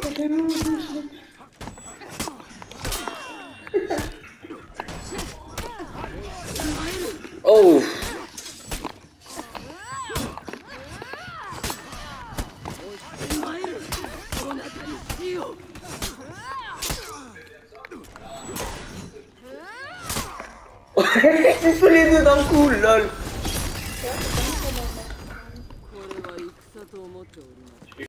Oh. J'ai fait les deux d'un coup, lol.